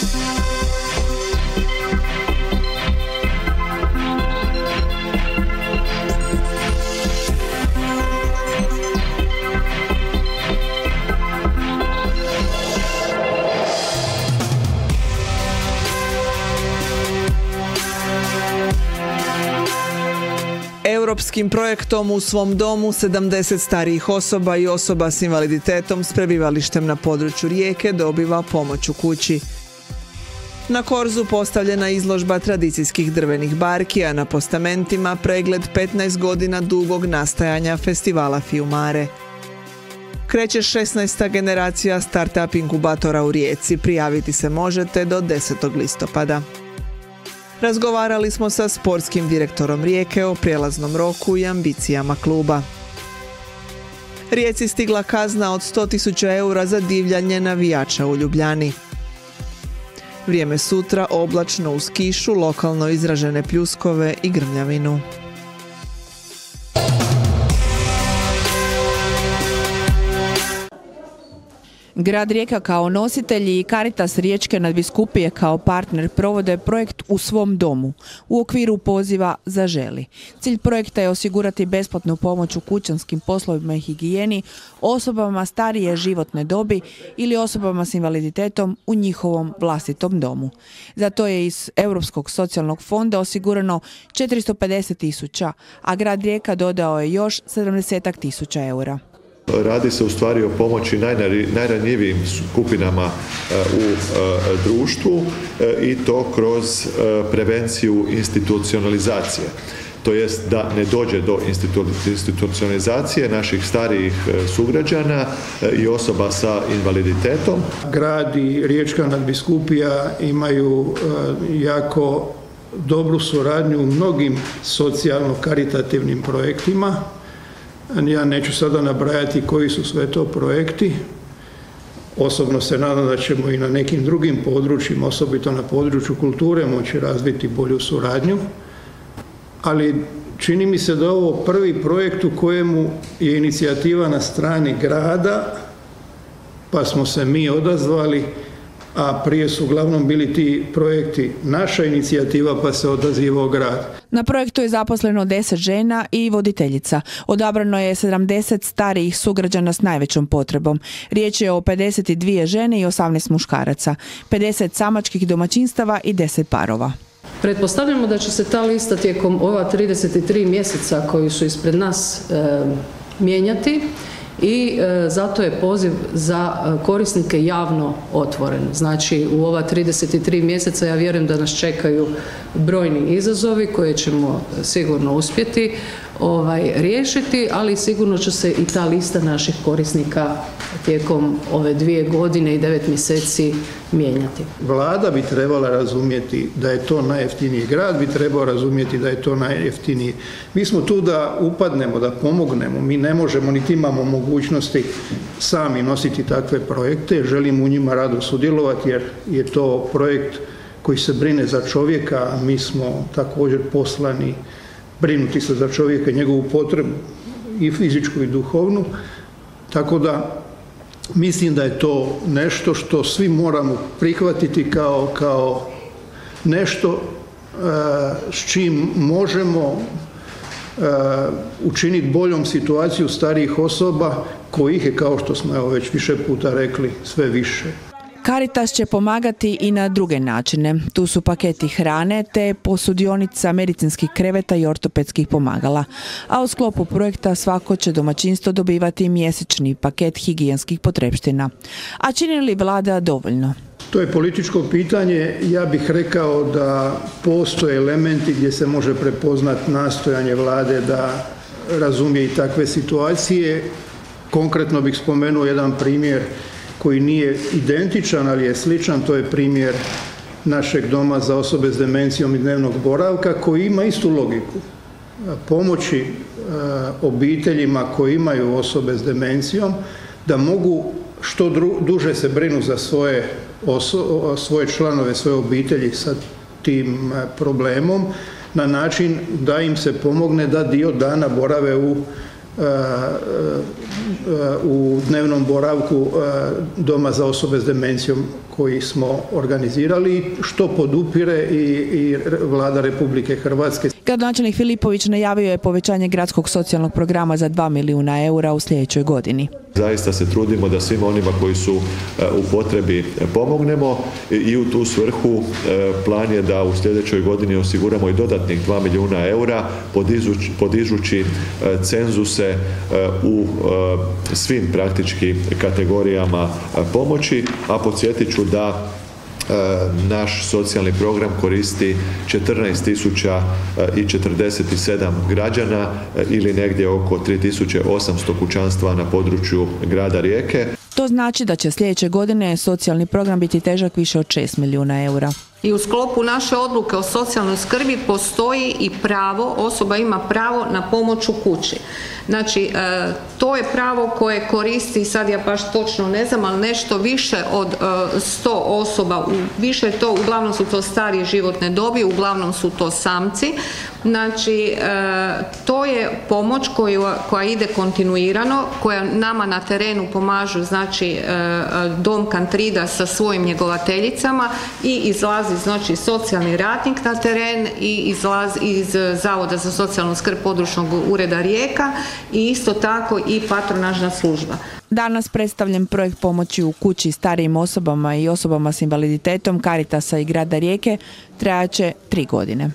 Europskim projektom U svom domu 70 starijih osoba i osoba s invaliditetom s prebivalištem na području Rijeke dobiva pomoć u kući. Na korzu postavljena izložba tradicijskih drvenih barki, a na postamentima pregled 15 godina dugog nastajanja festivala Fiumare. Kreće 16. generacija start-up inkubatora u Rijeci. Prijaviti se možete do 10. listopada. Razgovarali smo sa sportskim direktorom Rijeke o prijelaznom roku i ambicijama kluba. Rijeci stigla kazna od 100.000 eura za divljanje navijača u Ljubljani. Vrijeme sutra oblačno uz kišu, lokalno izražene pljuskove i grmljavinu. Grad Rijeka kao nositelji i Caritas Riječke nadbiskupije kao partner provode projekt U svom domu u okviru poziva Zaželi. Cilj projekta je osigurati besplatnu pomoć u kućanskim poslovima i higijeni osobama starije životne dobi ili osobama s invaliditetom u njihovom vlastitom domu. Za to je iz Europskog socijalnog fonda osigurano 450.000, a grad Rijeka dodao je još 70.000 eura. Radi se u stvari o pomoći najranjivijim skupinama u društvu i to kroz prevenciju institucionalizacije. To jest da ne dođe do institucionalizacije naših starijih sugrađana i osoba sa invaliditetom. Grad i Riječka nadbiskupija imaju jako dobru suradnju u mnogim socijalno-karitativnim projektima. Ja neću sada nabrajati koji su sve to projekti. Osobno se nadam da ćemo i na nekim drugim područjima, osobito na području kulture, moći razviti bolju suradnju. Ali čini mi se da je ovo prvi projekt u kojemu je inicijativa na strani grada, pa smo se mi odazvali, a prije su uglavnom bili ti projekti naša inicijativa, pa se odazivao grad. Na projektu je zaposleno 10 žena i voditeljica. Odabrano je 70 starijih sugrađana s najvećom potrebom. Riječ je o 52 žene i 18 muškaraca, 50 samačkih domaćinstava i 10 parova. Pretpostavljamo da će se ta lista tijekom ova 33 mjeseca koji su ispred nas mijenjati i zato je poziv za korisnike javno otvoren. Znači u ova 33 mjeseca ja vjerujem da nas čekaju brojni izazovi koje ćemo sigurno uspjeti riješiti, ali sigurno će se i ta lista naših korisnika tijekom ove 2 godine i 9 mjeseci mijenjati. Vlada bi trebala razumjeti da je to najjeftiniji, grad bi trebao razumjeti da je to najjeftiniji. Mi smo tu da upadnemo, da pomognemo, mi ne možemo niti imamo mogućnosti sami nositi takve projekte, želimo u njima rado sudjelovati jer je to projekt koji se brine za čovjeka, a mi smo također poslani brinuti se za čovjeka i njegovu potrebu i fizičku i duhovnu, tako da mislim da je to nešto što svi moramo prihvatiti kao nešto s čim možemo učiniti boljom situaciju starijih osoba kojih je, kao što smo već više puta rekli, sve više. Caritas će pomagati i na druge načine. Tu su paketi hrane te posudionica medicinskih kreveta i ortopedskih pomagala. A u sklopu projekta svako će domaćinstvo dobivati mjesečni paket higijenskih potrepština. A čini li vlada dovoljno? To je političko pitanje. Ja bih rekao da postoje elementi gdje se može prepoznati nastojanje vlade da razumije i takve situacije. Konkretno bih spomenuo jedan primjer koji nije identičan, ali je sličan, to je primjer našeg doma za osobe s demencijom i dnevnog boravka koji ima istu logiku. Pomoći obiteljima koji imaju osobe s demencijom da mogu što duže se brinu za svoje članove, svoje obitelji sa tim problemom na način da im se pomogne da dio dana borave u u dnevnom boravku Doma za osobe s demencijom koji smo organizirali, što podupire i Vlada Republike Hrvatske. Gradonačelnik Filipović najavio je povećanje gradskog socijalnog programa za 2 milijuna eura u sljedećoj godini. Zaista se trudimo da svima onima koji su u potrebi pomognemo i u tu svrhu plan je da u sljedećoj godini osiguramo i dodatnih 2 milijuna eura podižući cenzuse u svim praktički kategorijama pomoći, a podsjetit ću da naš socijalni program koristi 14.047 građana ili negdje oko 3.800 kućanstva na području grada Rijeke. To znači da će sljedeće godine socijalni program biti težak više od 6 milijuna eura. I u sklopu naše odluke o socijalnoj skrbi postoji i pravo, osoba ima pravo na pomoć u kući. Znači, to je pravo koje koristi, sad ja baš točno ne znam, ali nešto više od 100 osoba, više je to, uglavnom su to starije životne dobi, uglavnom su to samci. Znači, to je pomoć koja ide kontinuirano, koja nama na terenu pomažu, znači, Dom Kantrida sa svojim njegovateljicama i izlazi, znači, socijalni radnik na teren i izlazi iz Zavoda za socijalnu skrb područnog ureda Rijeka i isto tako i patronažna služba. Danas predstavljen projekt pomoći u kući starijim osobama i osobama s invaliditetom Caritasa i grada Rijeke trajaće 3 godine.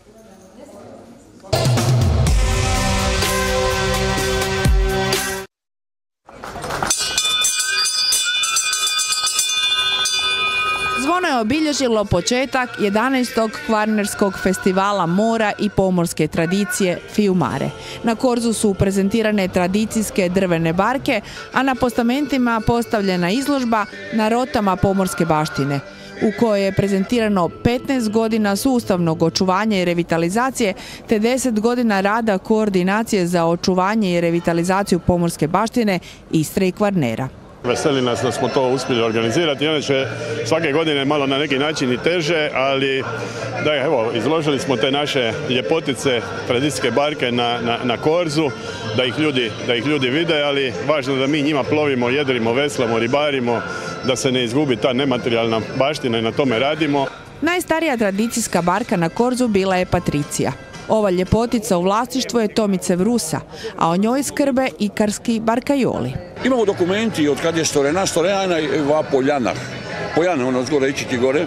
Zvono je obilježilo početak 11. Kvarnerskog festivala mora i pomorske tradicije Fiumare. Na korzu su prezentirane tradicijske drvene barke, a na postamentima postavljena izložba na rotama pomorske baštine, u kojoj je prezentirano 15 godina sustavnog očuvanja i revitalizacije te 10 godina rada koordinacije za očuvanje i revitalizaciju pomorske baštine Istre i Kvarnera. Veseli nas da smo to uspjeli organizirati, inače svake godine malo na neki način i teže, ali da evo, izložili smo te naše ljepotice, tradicijske barke na korzu, da ih ljudi vide, ali važno da mi njima plovimo, jedrimo, veslamo, ribarimo, da se ne izgubi ta nematerijalna baština i na tome radimo. Najstarija tradicijska barka na korzu bila je Patricija. Ova ljepotica u vlasništvu je Tomice Vrusa, a o njoj skrbe ikarski barkajoli. Imamo dokumenti od kad je stvorena i ova Poljana, ono zgore ići gore,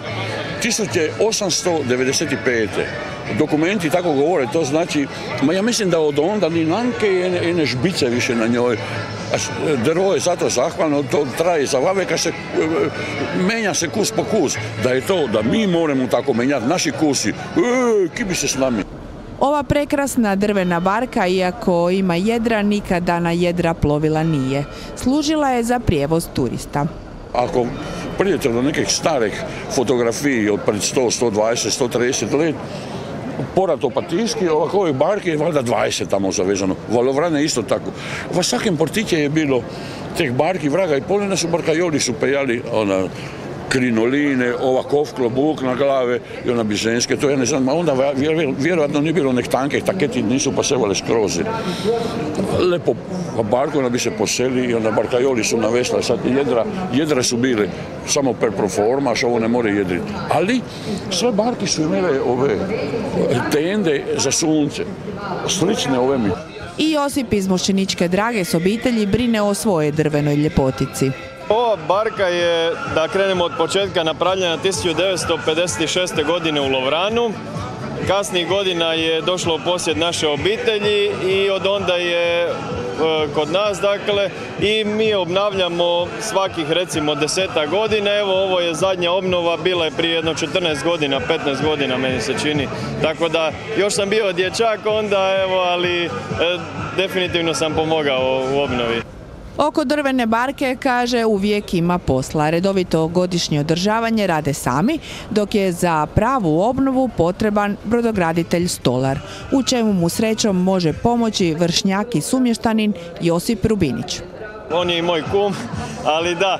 1895. Dokumenti tako govore, to znači, ja mislim da od onda ni lanke i ne žbice više na njoj. Drvo je zato zahvalno, to traje za vaveka, menja se kus po kus. Da je to, da mi moramo tako menjati, naši kusi, ki bi se s nami. Ova prekrasna drvena barka, iako ima jedra, nikada na jedra plovila nije. Služila je za prijevoz turista. Ako pridete do nekih starih fotografija od pred 100, 120, 130 let, porat opatijski, ovakove barke je valjda 20 tamo zavezano. Valovrane isto tako. V svakem portiće je bilo teh barki, vraga i polena su barkajoli su pejali krinoline, ova klobuk na glave i ona bi ženske, to ja ne znam, a onda vjerojatno nije bilo nek tanke, taketi nisu pasevale skroz. Lepo barko ona bi se poseli i onda barkajoli su navesla, sad jedra su bile samo per proforma, što ovo ne more jedriti. Ali sve barki su imele ove tende za sunce, slične ove mi. I Josip iz Mošćeničke Drage s obitelji brine o svojoj drvenoj ljepotici. Ova barka je, da krenemo od početka, napravljena 1956. godine u Lovranu. Kasnijih godina je došlo u posjed naše obitelji i od onda je kod nas, dakle, i mi obnavljamo svakih recimo 10 godina. Evo, ovo je zadnja obnova, bila je prije jedno 14 godina, 15 godina meni se čini. Tako da, još sam bio dječak onda, evo, ali definitivno sam pomogao u obnovi. Oko drvene barke, kaže, uvijek ima posla. Redovito godišnje održavanje rade sami, dok je za pravu obnovu potreban brodograditelj Stolar, u čemu mu srećom može pomoći vršnjak i sumještanin Josip Rubinić. on je i moj kum, ali da,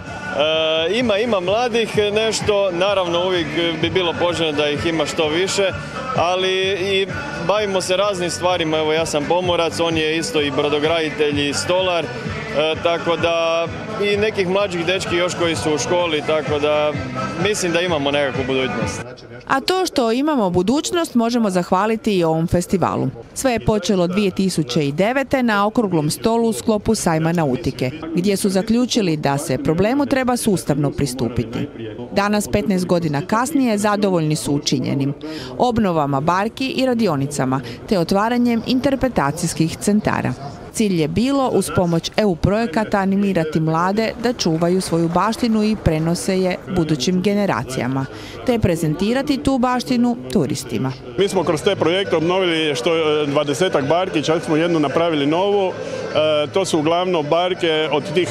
ima mladih nešto, naravno uvijek bi bilo poželjno da ih ima što više, ali i bavimo se raznim stvarima, evo ja sam pomorac, on je isto i brodograditelj i stolar, tako da i nekih mlađih dečki još koji su u školi, tako da mislim da imamo nekakvu budućnost. A to što imamo budućnost možemo zahvaliti i ovom festivalu. Sve je počelo 2009. na okruglom stolu u sklopu sajma nautike, gdje su zaključili da se problemu treba sustavno pristupiti. Danas, 15 godina kasnije, zadovoljni su učinjenim obnovama barki i radionicama, te otvaranjem interpretacijskih centara. Cilj je bilo uz pomoć EU projekata animirati mlade da čuvaju svoju baštinu i prenose je budućim generacijama, te prezentirati tu baštinu turistima. Mi smo kroz te projekte obnovili 20-ak barki, čak smo jednu napravili novu. To su uglavnom barke od tih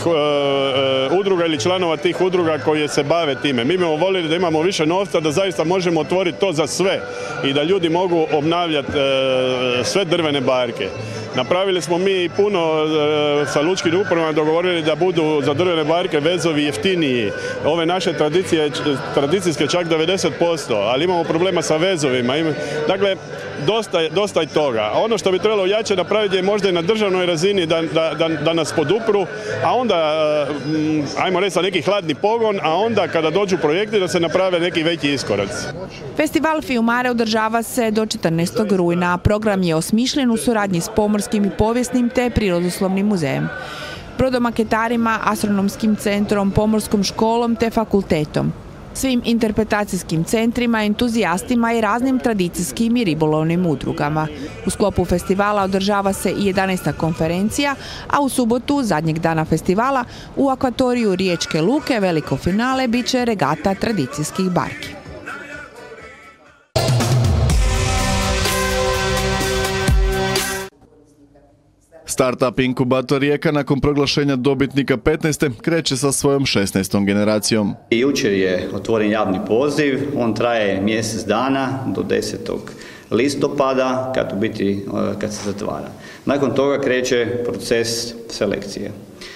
udruga ili članova tih udruga koje se bave time. Mi bismo voljeli da imamo više novca, da zaista možemo otvoriti to za sve i da ljudi mogu obnavljati sve drvene barke. Napravili smo mi puno sa lučkim upravama, dogovorili da budu za drvene barke vezovi jeftiniji. Ove naše tradicijske čak 90%, ali imamo problema sa vezovima. Dakle, dosta je toga. A ono što bi trebalo jače napraviti je možda i na državnoj razini da nas podupru, a onda, ajmo reći, sa neki hladni pogon, a onda kada dođu projekti da se naprave neki veći iskoraci. Festival Fiumare održava se do 14. rujna, a program je osmišljen u suradnji s Pomorskim i povijesnim te prirodoslovnim muzejem, brodomaketarima, astronomskim centrom, pomorskom školom te fakultetom, svim interpretacijskim centrima, entuzijastima i raznim tradicijskim i ribolovnim udrugama. U sklopu festivala održava se i 11. konferencija, a u subotu, zadnjeg dana festivala, u akvatoriju Riječke luke veliko finale bit će regata tradicijskih barki. Startup inkubator Rijeka nakon proglašenja dobitnika 15. kreće sa svojom 16. generacijom. Jučer je otvoren javni poziv, on traje mjesec dana do 10. listopada kad se zatvara. Nakon toga kreće proces selekcije.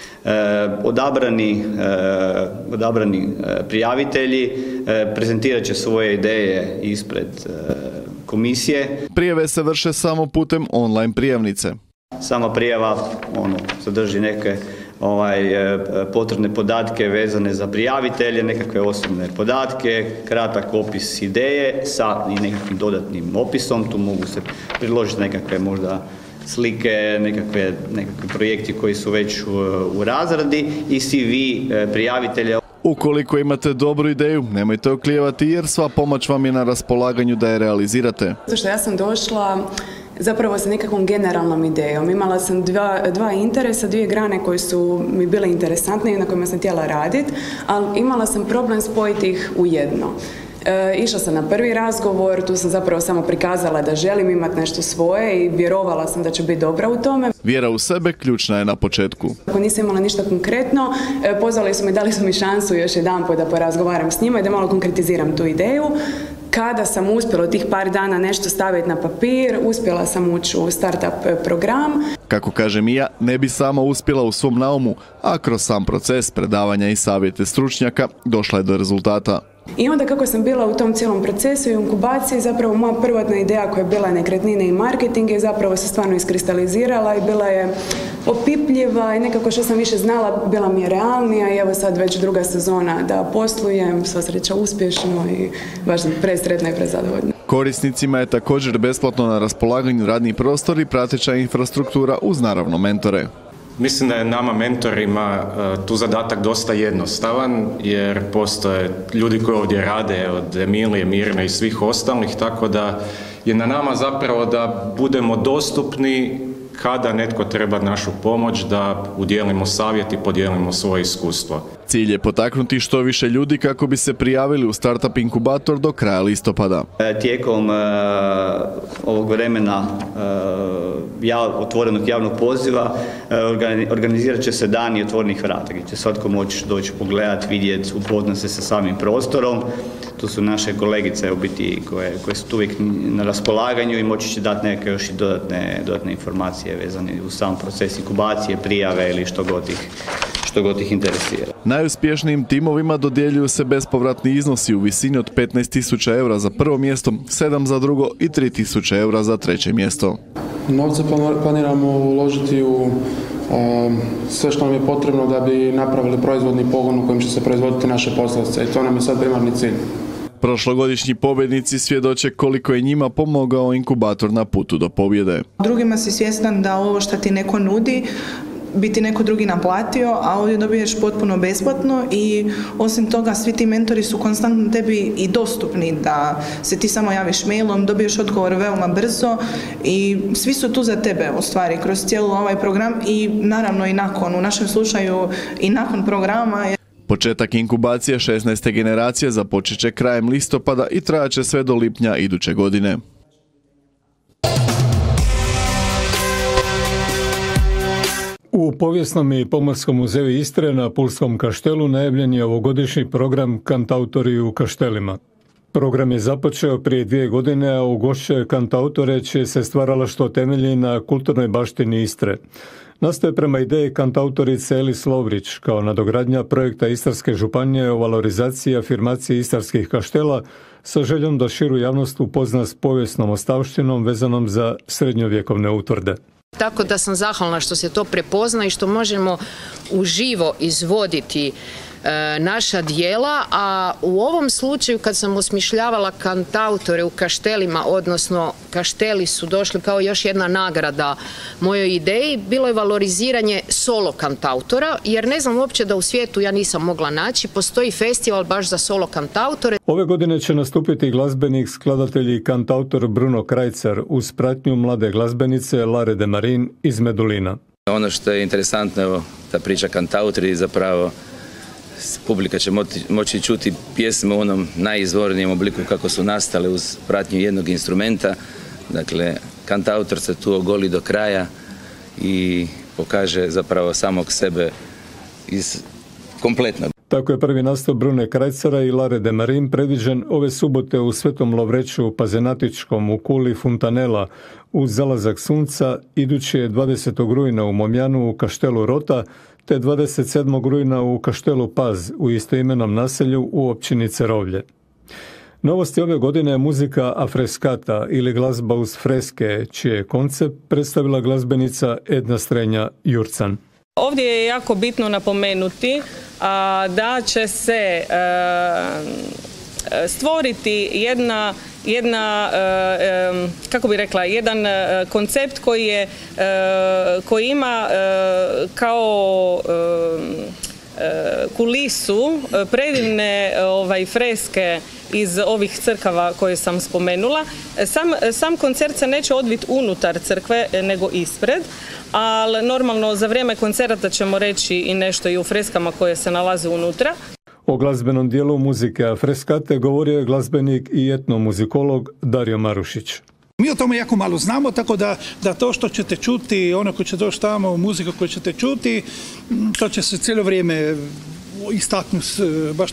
Odabrani prijavitelji prezentirat će svoje ideje ispred komisije. Prijave se vrše samo putem online prijavnice. Sama prijava sadrži neke potrebne podatke vezane za prijavitelje, nekakve osobne podatke, kratak opis ideje sa i nekakvim dodatnim opisom. Tu mogu se priložiti nekakve možda slike, nekakve projekti koji su već u razradi i CV prijavitelja. Ukoliko imate dobru ideju, nemojte oklijevati jer sva pomoć vam je na raspolaganju da je realizirate. Zato što ja sam došla zapravo sa nekakvom generalnom idejom. Imala sam dva interesa, dvije grane koje su mi bile interesantne i na kojima sam htjela raditi, ali imala sam problem spojiti ih u jedno. Išla sam na prvi razgovor, tu sam zapravo samo prikazala da želim imati nešto svoje i vjerovala sam da ću biti dobra u tome. Vjera u sebe ključna je na početku. Ako nisam imala ništa konkretno, pozvali su me, dali su mi šansu još jedanput da porazgovaram s njima i da malo konkretiziram tu ideju. Kada sam uspjela tih par dana nešto staviti na papir, uspjela sam ući u startup program. Kako kaže Mija, ne bi sama uspjela u svom naumu, a kroz sam proces predavanja i savjete stručnjaka došla je do rezultata. I onda kako sam bila u tom cijelom procesu i inkubaciji, zapravo moja prvotna ideja koja je bila nekretnine i marketing je zapravo se stvarno iskristalizirala i bila je opipljiva i nekako što sam više znala bila mi je realnija i evo sad već druga sezona da poslujem, sva sreća uspješno i baš sam presretna i prezadovoljna. Korisnicima je također besplatno na raspolaganju radni prostor i prateća infrastruktura uz naravno mentore. Mislim da je nama mentorima tu zadatak dosta jednostavan jer postoje ljudi koji ovdje rade od Emilije, Mirne i svih ostalih, tako da je na nama zapravo da budemo dostupni kada netko treba našu pomoć, da udjelimo savjet i podijelimo svoje iskustvo. Cilj je potaknuti što više ljudi kako bi se prijavili u Startup inkubator do kraja listopada. Tijekom ovog vremena otvorenog javnog poziva organizirat će se dani otvorenih vrata gdje će svatko moći doći pogledati, vidjeti, upoznati se sa samim prostorom. Tu su naše kolegice u biti koje su tu uvijek na raspolaganju i moći će dati neke još i dodatne informacije vezane uz sam proces inkubacije, prijave ili što god ih što god ih interesira. Najuspješnijim timovima dodjeljuju se bespovratni iznosi u visini od 15.000 eura za prvo mjesto, 7 za drugo i 3.000 eura za treće mjesto. Novce planiramo uložiti u sve što nam je potrebno da bi napravili proizvodni pogon u kojem će se proizvoditi naše poslavce i to nam je sad primarni cilj. Prošlogodišnji pobjednici svjedoče koliko je njima pomogao inkubator na putu do pobjede. Drugima si svjestan da ovo što ti neko nudi bi ti neko drugi naplatio, a ovdje dobiješ potpuno besplatno i osim toga svi ti mentori su konstantno tebi i dostupni, da se ti samo javiš mailom, dobiješ odgovor veoma brzo i svi su tu za tebe u stvari kroz cijeli ovaj program i naravno i nakon, u našem slučaju i nakon programa. Početak inkubacije 16. generacije započet će krajem listopada i trajat će sve do lipnja iduće godine. U Povijesnom i Pomorskom muzeju Istre na Pulskom Kaštelu najavljen je ovogodišnji program Kantautori u Kaštelima. Program je započeo prije 2 godine, a u gošće kantautore čije se stvaralaštvo temelji na kulturnoj baštini Istre. Nastaje prema ideji kantautorice Elis Lovrić kao nadogradnja projekta Istarske županije o valorizaciji i afirmaciji istarskih kaštela sa željom da širu javnost upozna s povijesnom ostavštinom vezanom za srednjovjekovne utvrde. Tako da sam zahvalna što se to prepozna i što možemo uživo izvoditi naša dijela, a u ovom slučaju kad sam osmišljavala kantautore u Kaštelima, odnosno Kašteli su došli kao još jedna nagrada mojoj ideji, bilo je valoriziranje solo kantautora, jer ne znam uopće da u svijetu ja nisam mogla naći, postoji festival baš za solo kantautore. Ove godine će nastupiti glazbenik, skladatelj i kantautor Bruno Krajcar uz pratnju mlade glazbenice Lare de Marin iz Medulina. Ono što je interesantno, evo, ta priča kantautori zapravo publika će moći čuti pjesme u onom najizvornijem obliku kako su nastale uz pratnju jednog instrumenta. Dakle, kantautor se tu ogoli do kraja i pokaže zapravo samog sebe kompletno. Tako je prvi nastup Brune Krajcara i Lare de Marin predviđen ove subote u Svetom Lovreću Pazenatičkom u kuli Funtanela uz zalazak sunca, idući je 20. rujna u Momjanu u Kaštelu Rota, te 27. rujna u Kaštelu Paz u istoimenom naselju u općini Cerovlje. Novosti ove godine je muzika afreskata ili glazba uz freske, čiji je koncept predstavila glazbenica Edna Strenja-Jurcan. Ovdje je jako bitno napomenuti da će se stvoriti jedan koncept koji ima kao kulisu predivne freske iz ovih crkava koje sam spomenula. Sam koncert se neće odviti unutar crkve nego ispred, ali normalno za vrijeme koncerta ćemo reći i nešto i o freskama koje se nalaze unutra. O glazbenom dijelu muzike afreskate govorio je glazbenik i etnomuzikolog Dario Marušić. Mi o tome jako malo znamo, tako da to što ćete čuti, ono ko će doći tamo, muziku koju ćete čuti, to će se cijelo vrijeme istaknuti baš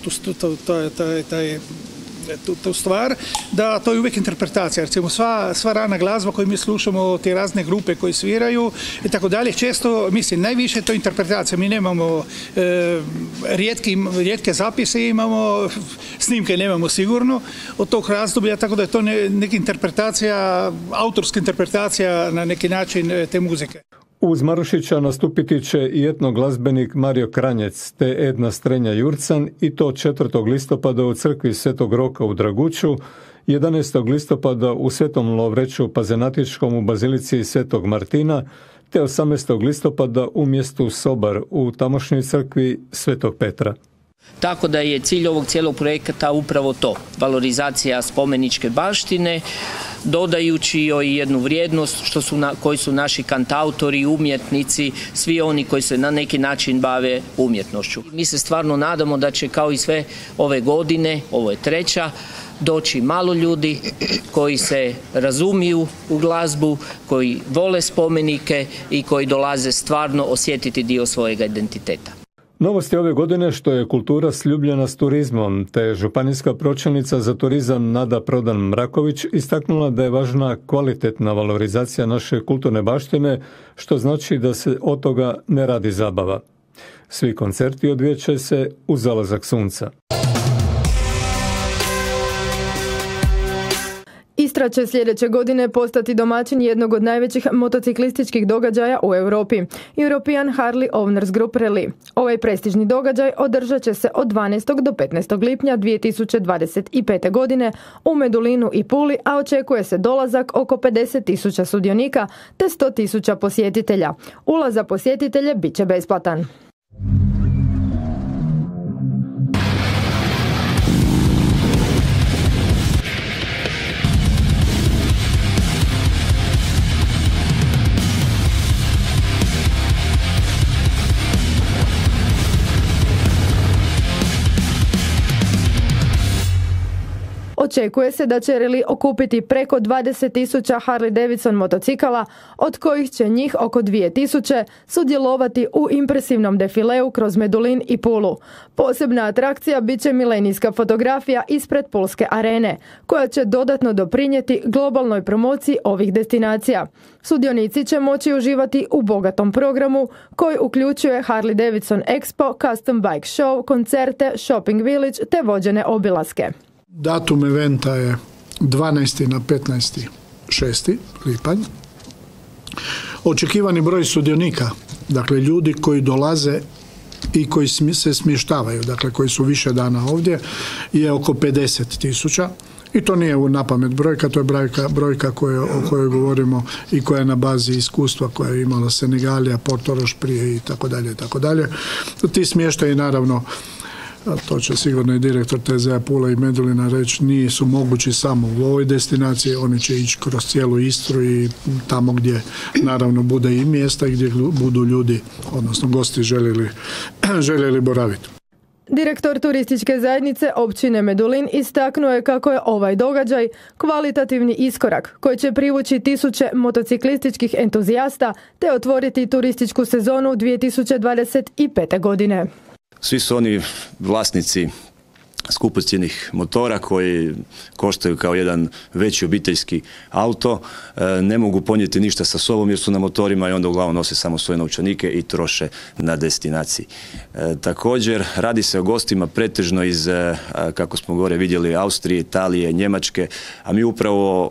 tu stvar, da to je uvijek interpretacija. Recimo sva rana glazba koju mi slušamo, te razne grupe koje sviraju i tako dalje, često, mislim, najviše je to interpretacija. Mi nemamo rijetke zapise, imamo snimke, nemamo sigurno od tog razdoblja, tako da je to neka interpretacija, autorska interpretacija na neki način te muzike. Uz Marušića nastupiti će i etnoglazbenik Mario Kranjec te Edna Strenja-Jurcan i to 4. listopada u crkvi Svetog Roka u Draguću, 11. listopada u Svetom Lovreću Pazenatičkom u Bazilici Svetog Martina te 18. listopada u mjestu Sobar u tamošnjoj crkvi Svetog Petra. Tako da je cilj ovog cijelog projekta upravo to, valorizacija spomeničke baštine, dodajući joj jednu vrijednost koji su naši kantautori, umjetnici, svi oni koji se na neki način bave umjetnošću. Mi se stvarno nadamo da će kao i sve ove godine, ovo je 3, doći malo ljudi koji se razumiju u glazbu, koji vole spomenike i koji dolaze stvarno osjetiti dio svojega identiteta. Novost je ove godine što je kultura sljubljena s turizmom, te županijska pročelnica za turizam Nada Prodan-Mraković istaknula da je važna kvalitetna valorizacija naše kulturne baštine, što znači da se od toga ne radi zabava. Svi koncerti odvijat će se u zalazak sunca. Istra će sljedeće godine postati domaćin jednog od najvećih motociklističkih događaja u Europi, European Harley Owners Group Rally. Ovaj prestižni događaj održat će se od 12. do 15. lipnja 2025. godine u Medulinu i Puli, a očekuje se dolazak oko 50.000 sudionika te 100.000 posjetitelja. Ulaz za posjetitelje bit će besplatan. Očekuje se da će rally okupiti preko 20.000 Harley Davidson motocikala, od kojih će njih oko 2.000 sudjelovati u impresivnom defileu kroz Medulin i Pulu. Posebna atrakcija bit će milenijska fotografija ispred Pulske arene, koja će dodatno doprinijeti globalnoj promociji ovih destinacija. Sudionici će moći uživati u bogatom programu koji uključuje Harley Davidson Expo, Custom Bike Show, koncerte, shopping village te vođene obilaske. Datum eventa je 12. na 15.6. lipanj. Očekivani broj sudionika, dakle ljudi koji dolaze i koji se smještavaju, dakle koji su više dana ovdje, je oko 50.000. I to nije napamet brojka, to je brojka o kojoj govorimo i koja je na bazi iskustva koje je imala Senegalija, Portoroš prije i tako dalje, tako dalje. Ti smještaji naravno, to će sigurno i direktor TZ-a Pula i Medulina reći, nisu mogući samo u ovoj destinaciji, oni će ići kroz cijelu Istru i tamo gdje naravno bude i mjesta i gdje budu ljudi, odnosno gosti željeli boraviti. Direktor turističke zajednice općine Medulin istaknuo je kako je ovaj događaj kvalitativni iskorak koji će privući tisuće motociklističkih entuzijasta te otvoriti turističku sezonu 2025. godine. Svi su oni vlasnici skupocjenih motora koji koštaju kao jedan veći obiteljski auto, ne mogu ponijeti ništa sa sobom jer su na motorima i onda uglavnom nose samo svoje novčanike i troše na destinaciji. Također radi se o gostima pretežno iz, kako smo gore vidjeli, Austrije, Italije, Njemačke, a mi upravo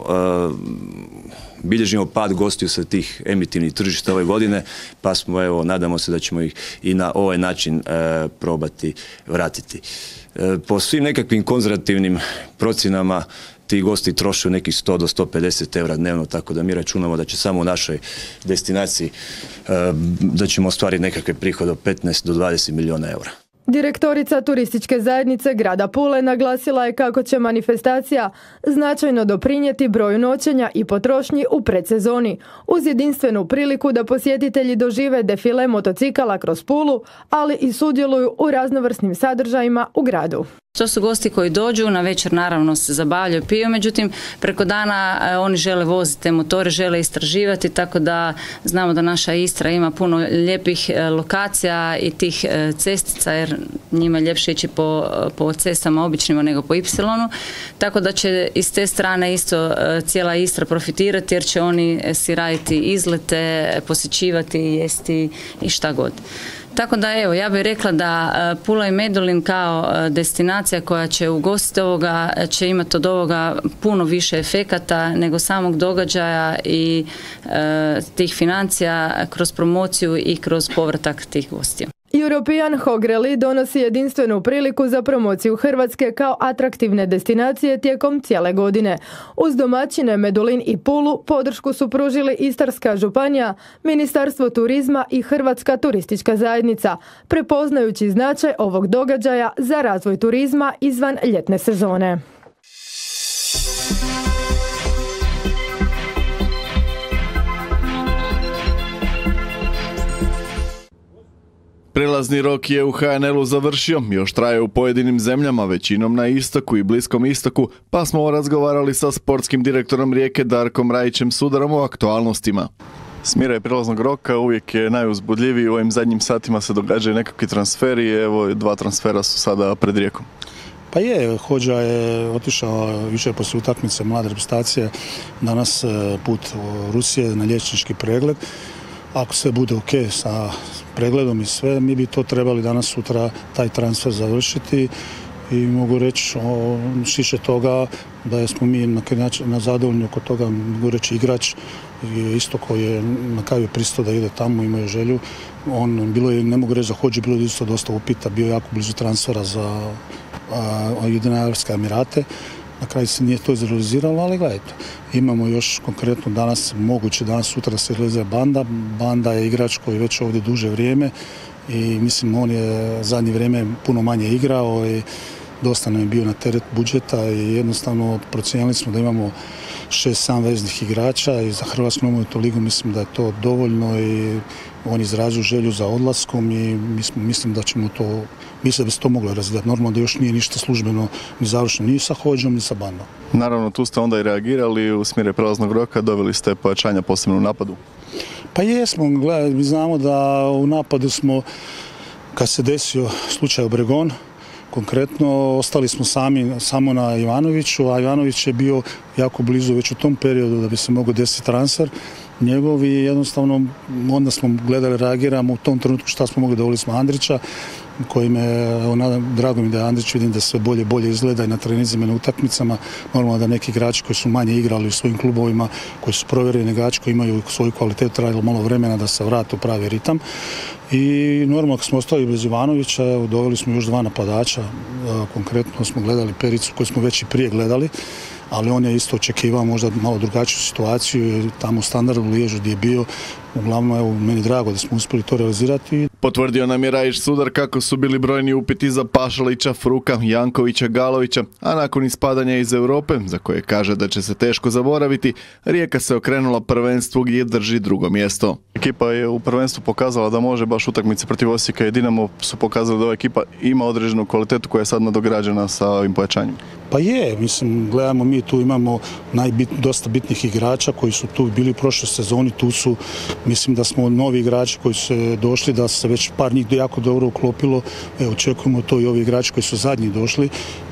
bilježimo pad gostiju sa tih emitivnih tržišta ove godine, pa smo, evo, nadamo se da ćemo ih i na ovaj način probati vratiti. Po svim nekakvim konzervativnim procjenama ti gosti troše nekih 100 do 150 eura dnevno, tako da mi računamo da će samo u našoj destinaciji da ćemo ostvariti nekakve prihode od 15 do 20 milijuna eura. Direktorica turističke zajednice grada Pule naglasila je kako će manifestacija značajno doprinijeti broju noćenja i potrošnji u predsezoni, uz jedinstvenu priliku da posjetitelji dožive defile motocikala kroz Pulu, ali i sudjeluju u raznovrsnim sadržajima u gradu. To su gosti koji dođu, na večer naravno se zabavljaju, piju, međutim preko dana oni žele voziti te motore, žele istraživati, tako da znamo da naša Istra ima puno lijepih lokacija i tih cestica, jer njima je ljepše ići po cestama običnima nego po Y, tako da će iz te strane isto cijela Istra profitirati jer će oni si raditi izlete, posjećivati, jesti i šta god. Tako da evo, ja bih rekla da Pula i Medulin kao destinacija koja će ugostiti ovoga će imati od ovoga puno više efekata nego samog događaja i tih financija kroz promociju i kroz povratak tih gostiju. European Hog Rally donosi jedinstvenu priliku za promociju Hrvatske kao atraktivne destinacije tijekom cijele godine. Uz domaćine Medulin i Pulu podršku su pružili Istarska županija, Ministarstvo turizma i Hrvatska turistička zajednica, prepoznajući značaj ovog događaja za razvoj turizma izvan ljetne sezone. Prelazni rok je u HNL-u završio, još traje u pojedinim zemljama, većinom na istoku i Bliskom istoku, pa smo razgovarali sa sportskim direktorom Rijeke Darkom Rajićem Sudarom o aktualnostima. Smiraj prelaznog roka uvijek je najuzbudljiviji, u ovim zadnjim satima se događaju nekakvi transferi, evo 2 transfera su sada pred Rijekom. Pa je, Hodža je otišao više poslije utakmice mlade reprezentacije, danas put u Rusije na liječnički pregled. ako sve bude ok sa pregledom i sve, mi bi to trebali danas sutra taj transfer završiti i mogu reći šiše toga da smo mi na zadovoljni oko toga, mogu reći igrač je isto koji je na kraju pristao da ide tamo, imao je želju. On, bilo je, ne mogu reći za Hodži, bilo je isto dosta upita, bio je jako blizu transfera za Ujedinjene Arapske Emirate. Na kraju se nije to izrealiziralo, ali gledajte, imamo još konkretno danas, moguće danas sutra da se realizira Banda. Banda je igrač koji je već ovdje duže vrijeme i mislim on je zadnje vrijeme puno manje igrao i dosta nam je bio na teret budžeta i jednostavno procijenili smo da imamo 6-7 veznih igrača i za Hrvatsku nogometnu ligu mislim da je to dovoljno i oni izražuju želju za odlaskom i mislim da ćemo to, mislim da bi se to moglo razvijati. Normalno da još nije ništa službeno ni završeno ni sa Hodžom ni sa Bandom. Naravno, tu ste onda i reagirali u smjeru prelaznog roka, doveli ste pojačanja posebno u napadu. Pa jesmo, gledaj, mi znamo da u napadu smo, kad se desio slučaj Obregon, konkretno ostali smo samo na Ivanoviću, a Ivanović je bio jako blizu već u tom periodu da bi se mogao desiti transfer njegov i jednostavno onda smo gledali, reagiramo u tom trenutku šta smo mogli, dovoljili smo Andrića koji me, drago mi da je Andrić, vidim da sve bolje izgleda i na treninzima i na utakmicama. Normalno da neki igrači koji su manje igrali u svojim klubovima, koji su provjereni igrači, koji imaju svoju kvalitetu, trajalo malo vremena da se vrate u pravi ritam. I normalno kad smo ostali bez Ivanovića, doveli smo još 2 napadača, konkretno smo gledali Pericu koju smo već i prije gledali, ali on je isto očekivao možda malo drugačiju situaciju, tamo u Standardu u Liježu gdje je bio. Uglavnom, evo, meni drago da smo uspjeli to realizirati. Potvrdio nam je Rajić Sudar kako su bili brojni upiti za Pašalića, Fruka, Jankovića, Galovića, a nakon ispadanja iz Europe, za koje kaže da će se teško zaboraviti, Rijeka se okrenula prvenstvu gdje drži drugo mjesto. Ekipa je u prvenstvu pokazala da može, baš utakmice protiv Osijeka i Dinamo su pokazali da ova ekipa ima određenu kvalitetu koja je sad nadograđena sa ovim pojačanjem. Pa je, mislim, gledamo, mi tu imamo dosta bitnih igrača koji su tu bili u prošloj sezoni, tu su, mislim da smo novi igrači koji su došli, da se već par njih jako dobro uklopilo, očekujemo to i ovi igrači koji su zadnji došli,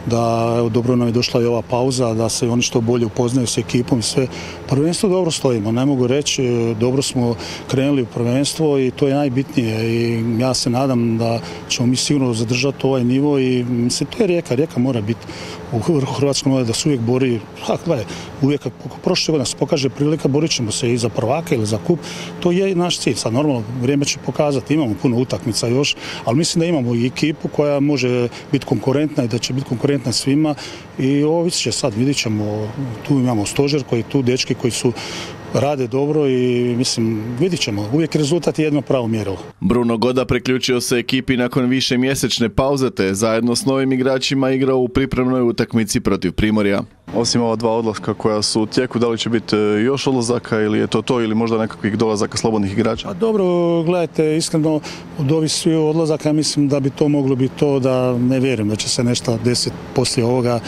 da dobro nam je došla i ova pauza, da se oni što bolje upoznaju s ekipom i sve. Prvenstvo dobro stojimo, ne mogu reći, dobro smo krenuli u prvenstvo i to je najbitnije i ja se nadam da ćemo mi sigurno zadržati ovaj nivo i mislim, to je Rijeka mora biti u vrhu Hrvatskom da se uvijek bori, uvijek kako prošle godine se pokaže prilika, borit ćemo se i za prvaka ili za kup, to je naš cilj. Sad normalno vrijeme će pokazati, imamo puno utakmica još, ali mislim da imamo i ekipu koja može biti konkurentna i da će biti konkurentna svima i ovo će sad, vidit ćemo, tu imamo stožer koji tu, dečki koji su rade dobro i mislim, vidit ćemo, uvijek rezultat je jedno pravo mjerilo. Bruno Goda priključio se ekipi nakon više mjesečne pauze te zajedno s novim igračima igrao u pripremnoj utakmici protiv Primorja. Osim ova 2 odlaska koja su u tijeku, da li će biti još odlazaka ili je to ili možda nekakvih dolazaka slobodnih igrača? A dobro, gledajte, iskreno od ovih svih odlazaka mislim da bi to moglo biti to da ne vjerujem da će se nešto desiti poslije ovoga,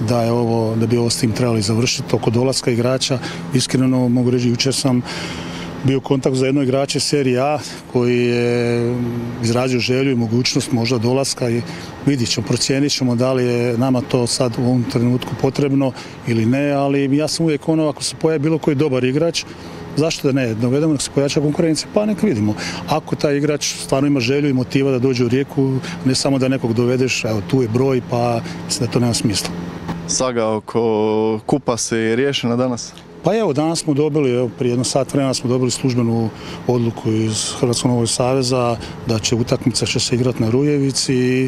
da bi ovo s tim trebali završiti oko dolaska igrača. Iskreno mogu reći, jučer sam bio u kontaktu za jednog igrača serije A koji je izrazio želju i mogućnost možda dolaska i vidit ćemo, procijenit ćemo da li je nama to sad u ovom trenutku potrebno ili ne, ali ja sam uvijek ako se pojavi bilo koji dobar igrač, zašto da ne, dovedemo nek se pojača konkurencija, pa nek vidimo. Ako taj igrač stvarno ima želju i motiva da dođe u Rijeku, ne samo da nekog dovedeš, evo tu je broj, pa mislim da to nema smisla. Saga oko kupa se je riješena danas? Pa evo, danas smo dobili, prije 1 sat vremena smo dobili službenu odluku iz Hrvatskog nogometnog saveza da će utakmica će se igrati na Rujevici i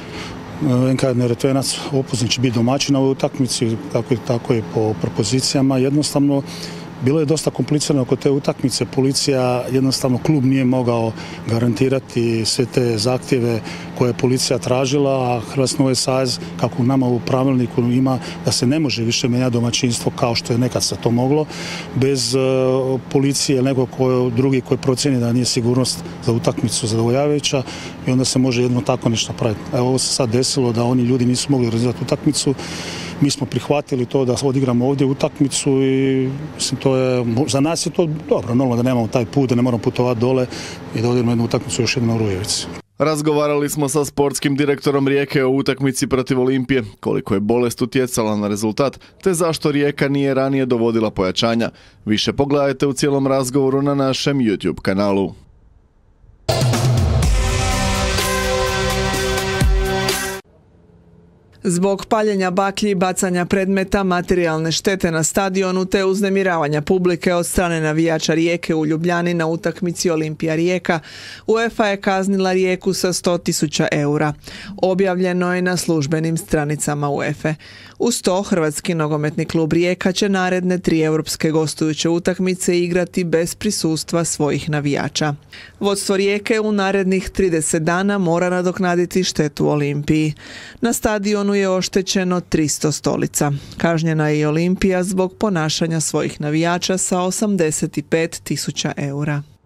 NK Neretvenac Opuzin će biti domaćin na ovoj utakmici, tako je po propozicijama. Jednostavno, bilo je dosta komplicirano oko te utakmice, policija, jednostavno klub nije mogao garantirati sve te zahtjeve koje je policija tražila, a Hrvatski nogometni savez, kako nama u pravilniku ima, da se ne može više mijenjati domaćinstvo kao što je nekad se to moglo, bez policije ili nekog drugi koji procijeni da nije sigurnost za utakmicu zadovoljavajuća i onda se može jedno tako nešto napraviti. Evo, ovo se sad desilo da oni ljudi nisu mogli organizirati utakmicu. Mi smo prihvatili to da odigramo ovdje utakmicu i mislim to je, za nas je to dobro, normalno da nemamo taj put, da ne moramo putovati dole i da odigramo jednu utakmicu još jednom u Rujevici. Razgovarali smo sa sportskim direktorom Rijeke o utakmici protiv Olimpije, koliko je bolest utjecala na rezultat, te zašto Rijeka nije ranije dovodila pojačanja. Više pogledajte u cijelom razgovoru na našem YouTube kanalu. Zbog paljenja baklji, bacanja predmeta, materijalne štete na stadionu te uznemiravanja publike od strane navijača Rijeke u Ljubljani na utakmici Olimpija Rijeka, UEFA je kaznila Rijeku sa 100.000 eura. Objavljeno je na službenim stranicama UEFA. Uz to, Hrvatski nogometni klub Rijeka će naredne 3 europske gostujuće utakmice igrati bez prisustva svojih navijača. Vodstvo Rijeke u narednih 30 dana mora nadoknaditi štetu Olimpiji. Na stadionu je oštećeno 300 stolica. Kažnjena je i Olimpija zbog ponašanja svojih navijača sa 85.000 eura.